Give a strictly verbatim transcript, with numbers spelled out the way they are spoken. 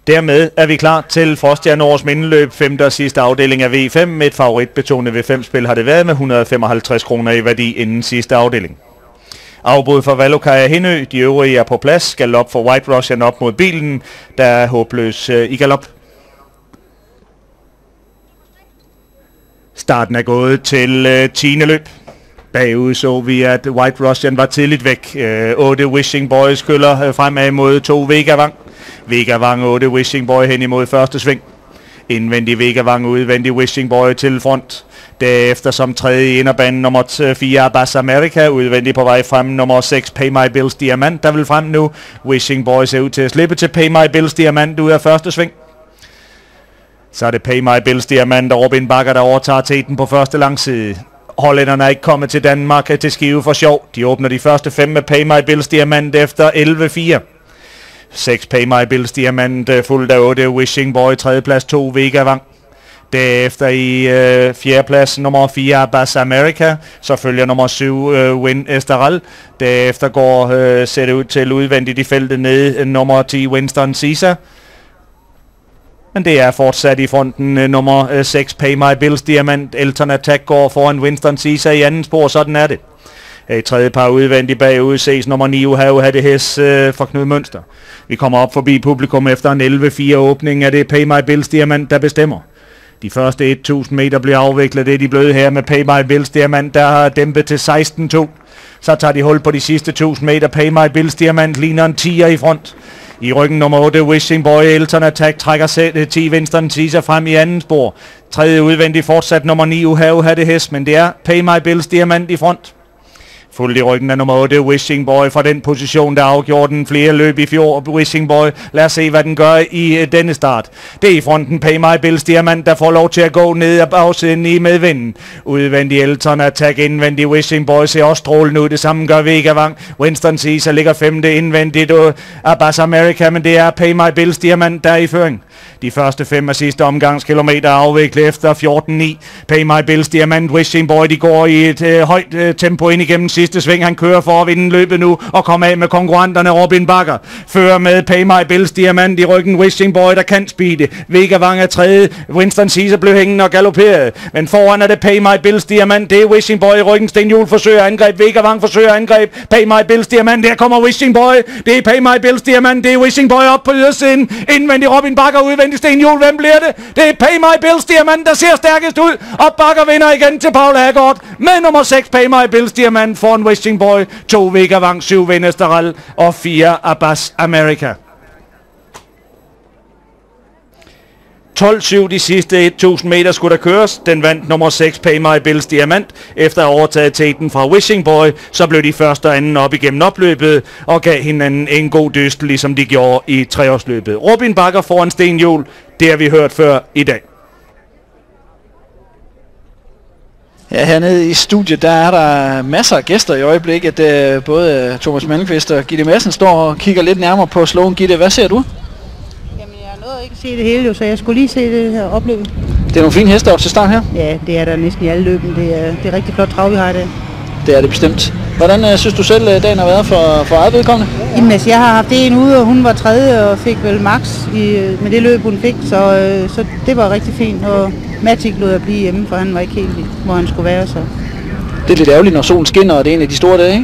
Dermed er vi klar til Frostjern Års mindeløb, femte og sidste afdeling af V fem. Med et favoritbetonet V fem-spil har det været med et hundrede og femoghalvtreds kroner i værdi inden sidste afdeling. Afbud for Valokaja Hindø, de øvrige er på plads. Galop for White Russian op mod bilen, der er håbløs øh, i galop. Starten er gået til øh, tiende løb. Bagud så vi, at White Russian var tidligt væk. Øh, otte Wishing Boy skyller øh, fremad mod to Vegavang. Vegavang otte Wishing Boy hen imod første sving. Indvendig Vegavang, udvendig Wishing Boy til front. Derefter som tredje i inderbanen nummer fire Abbas America, udvendig på vej frem nummer seks Pay My Bills Diamant, der vil frem nu. Wishing Boy ser ud til at slippe til Pay My Bills Diamant ud af første sving. Så er det Pay My Bills Diamant og Robin Bakker, der overtager teten på første langside. Hollænderne er ikke kommet til Danmark til Skive for sjov. De åbner de første fem med Pay My Bills Diamant efter elleve fire. seks Pay My Bills Diamant fuldt af otte Wishing Boy, tredjeplads to Vegavang. Derefter i øh, fjerdeplads nummer fire Abbas America, så følger nummer syv øh, Win Esteral. Derefter går, øh, ser det ud til udvendigt i feltet nede, øh, nummer ti Winston Caesar. Men det er fortsat i fronten øh, nummer øh, seks Pay My Bills Diamant. Elton Attack går foran Winston Caesar i anden spor, sådan er det. I tredje par udvendigt bagud ses nummer ni Uhave Hattes øh, fra Knud Mønster. Vi kommer op forbi publikum efter en elleve fire åbning, er det Pay My Bills Diamant, der bestemmer. De første tusind meter bliver afviklet, det er de bløde her med Pay My Bills Diamant, der har dæmpet til seksten to. Så tager de hul på de sidste tusind meter. Pay My Bills Diamant ligner en tier i front. I ryggen nummer otte Wishing Boy, Elton Attack trækker selv ti Winston Caesar frem i anden spor. Tredje udvendigt fortsat nummer ni Uhave Hattes, men det er Pay My Bills Diamant i front. Fuldt i ryggen af nummer otte Wishing Boy fra den position, der afgjorde den flere løb i fjor. Wishing Boy, lad os se hvad den gør i uh, denne start. Det er i fronten Pay My Bills Diamant, der får lov til at gå ned ad bagsiden i medvinden. Udvendig Elton Attack, indvendig Wishing Boy ser også strålende ud. Det samme gør Vegavang. Winston Caesar ligger femte indvendigt og Abbas America, men det er Pay My Bills Diamant, der er i føring. De første fem af sidste omgangskilometer er afviklet efter fjorten ni. Pay My Bills Diamant, Wishing Boy, de går i et øh, højt øh, tempo ind igennem sidste sving. Han kører for at vinde løbet nu og komme af med konkurrenterne. Robin Bakker fører med Pay My Bills Diamant i ryggen. Wishing Boy, der kan speede. Vegavang er tredje. Winston Caesar blev hængende og galopperede. Men foran er det Pay My Bills Diamant. Det er Wishing Boy i ryggen. Sten Juhl forsøger angreb. Vegavang forsøger angreb. Pay My Bills Diamant. Der kommer Wishing Boy. Det er Pay My Bills Diamant. Det er Wishing Boy op på ydersiden. Indvendig Robin Bakker, udvendig Sten Juhl. Hvem bliver det? Det er Pay My Bills Diamant, der ser stærkest ud. Og Bakker vinder igen til Paul Haggaard med nummer seks Pay My Bills Diamant foran Wishing Boy, to Vegavang, syv Win Esteral og fire Abbas America. tolv syv de sidste tusind meter skulle der køres. Den vandt nummer seks Pay My Bills Diamant. Efter at have overtaget teten fra Wishing Boy, så blev de første og anden op igennem opløbet og gav hinanden en god dyst, ligesom de gjorde i treårsløbet. Robin Bakker foran Sten Juhl, det har vi hørt før i dag. Ja, hernede i studiet, der er der masser af gæster i øjeblikket. Både Thomas Malmqvist og Gitte Madsen står og kigger lidt nærmere på slogan. Gitte, hvad ser du? Jamen, jeg nåede ikke at se det hele, jo, så jeg skulle lige se det her opløb. Det er nogle fine heste op til start her. Ja, det er der næsten i alle løben. Det er, det er rigtig flot trav, vi har i dag. Det er det bestemt. Hvordan uh, synes du selv, uh, dagen har været for, for eget vedkommende? Jamen, altså, jeg har haft en ude, og hun var tredje og fik vel max i, med det løb, hun fik. Så, uh, så det var rigtig fint, og Matic lod at blive hjemme, for han var ikke helt, hvor han skulle være. Så. Det er lidt ærgerligt, når solen skinner, og det er en af de store dage, ikke?